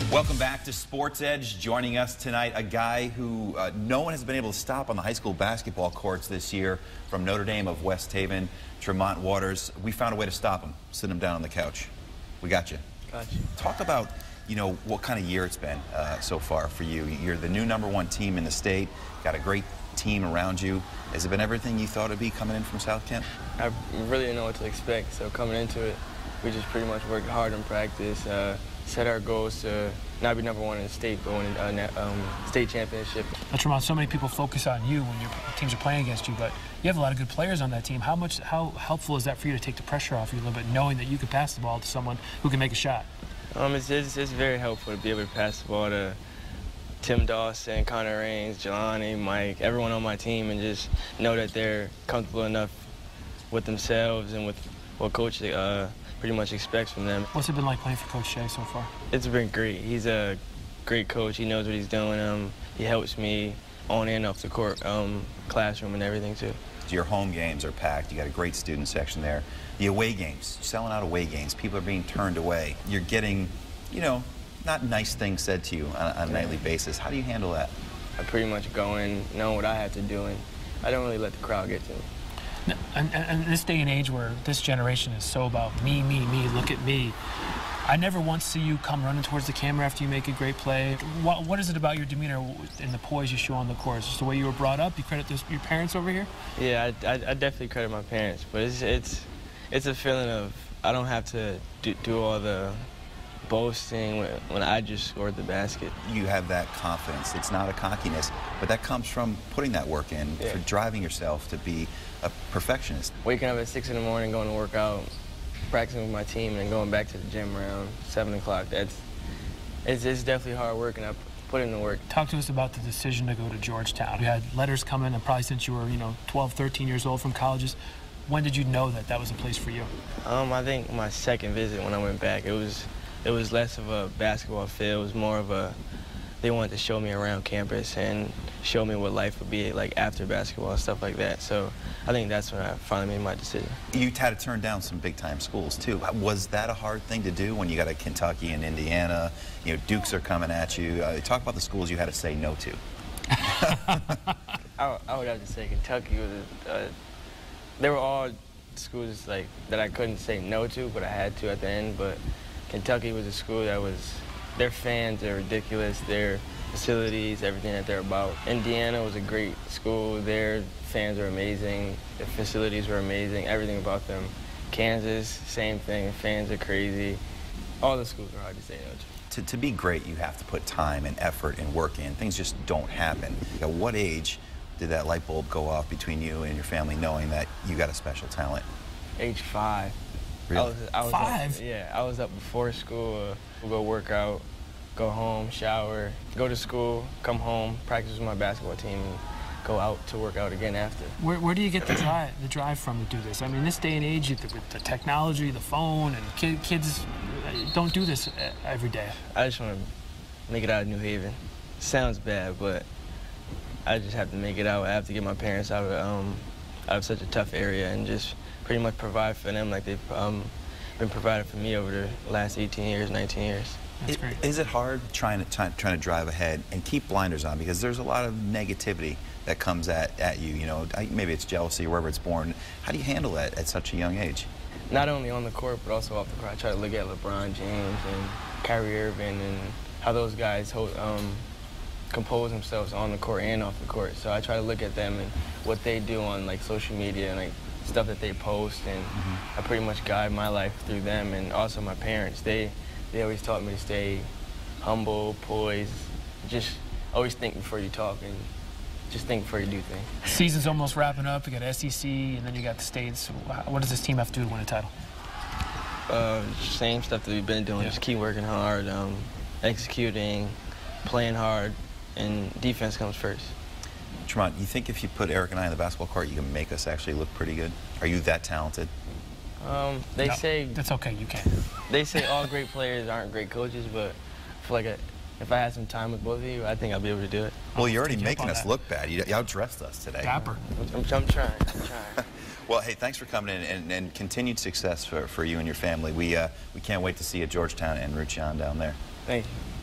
Welcome back to Sports Edge. Joining us tonight, a guy who no one has been able to stop on the high school basketball courts this year, from Notre Dame of West Haven, Tremont Waters. We found a way to stop him, sitting him down on the couch. We got you. Got you. Talk about, what kind of year it's been so far for you. You're the new #1 team in the state, got a great team around you. Has it been everything you thought it'd be coming in from South Kent? I really didn't know what to expect, so coming into it, we just pretty much worked hard in practice, set our goals to not be #1 in the state, but win a state championship. Tremont, so many people focus on you when your teams are playing against you, but you have a lot of good players on that team. How helpful is that for you to take the pressure off you a little bit, knowing that you can pass the ball to someone who can make a shot? It's very helpful to be able to pass the ball to Tim Dawson, Connor Raines, Jelani, Mike, everyone on my team, and just know that they're comfortable enough with themselves and with what Coach pretty much expects from them. What's it been like playing for Coach Shea so far? It's been great. He's a great coach. He knows what he's doing. He helps me on and off the court, classroom and everything too. Your home games are packed. You got a great student section there. The away games, selling out away games, people are being turned away. You're getting, not nice things said to you on a nightly basis. How do you handle that? I pretty much go in knowing what I have to do, and I don't really let the crowd get to me. And this day and age where this generation is so about me, look at me, I never once see you come running towards the camera after you make a great play. What is it about your demeanor and the poise you show on the court? Is it just the way you were brought up? You credit your parents over here? Yeah, I definitely credit my parents, but it's a feeling of I don't have to do all the boasting when I just scored the basket. You have that confidence. It's not a cockiness, but that comes from putting that work in, for driving yourself to be a perfectionist. Waking up at 6 in the morning, going to work out, practicing with my team, and then going back to the gym around 7 o'clock. It's definitely hard work, and I put in the work. Talk to us about the decision to go to Georgetown. You had letters come in, and probably since you were 12, 13 years old from colleges. When did you know that that was a place for you? I think my second visit when I went back, it was less of a basketball feel. It was more of they wanted to show me around campus and show me what life would be like after basketball and stuff like that. So I think that's when I finally made my decision. You had to turn down some big-time schools, too. Was that a hard thing to do when you got a Kentucky and Indiana? Dukes are coming at you. Talk about the schools you had to say no to. I would have to say Kentucky was they were all schools that I couldn't say no to, but I had to at the end. But Kentucky was a school that their fans are ridiculous, their facilities, everything that they're about. Indiana was a great school. Their fans are amazing. The facilities were amazing, everything about them. Kansas, same thing. Fans are crazy. All the schools are hard to say no to. To be great, you have to put time and effort and work in. Things just don't happen. At what age did that light bulb go off between you and your family, knowing that you got a special talent? Age 5. Really? I was 5? Yeah, I was up before school, go work out, go home, shower, go to school, come home, practice with my basketball team, and go out to work out again after. Where do you get the drive from to do this? I mean, this day and age, with the technology, the phone, and kids don't do this every day. I just want to make it out of New Haven. Sounds bad, but I just have to make it out. I have to get my parents out of such a tough area and just pretty much provide for them like they've been provided for me over the last 18 years, 19 years. That's great. Is it hard trying to drive ahead and keep blinders on, because there's a lot of negativity that comes at you? Maybe it's jealousy, wherever it's born. How do you handle that at such a young age? Not only on the court, but also off the court. I try to look at LeBron James and Kyrie Irving and how those guys compose themselves on the court and off the court. So I try to look at them and what they do on social media and stuff that they post, and I pretty much guide my life through them. And also my parents, they always taught me to stay humble, poised, just always think before you talk and just think before you do things. Season's almost wrapping up. You got SEC, and then you got the States. What does this team have to do to win a title? Same stuff that we've been doing. Just keep working hard, executing, playing hard, and defense comes first. Tremont, you think if you put Eric and I on the basketball court, you can make us actually look pretty good? Are you that talented? They say... That's okay, you can. They say all great players aren't great coaches, but I feel like if I had some time with both of you, I think I'll be able to do it. Well, you're already making us look bad. You outdressed us today. Dapper. I'm trying. Well, hey, thanks for coming in, and continued success for you and your family. We can't wait to see you at Georgetown and root you on down there. Thank you.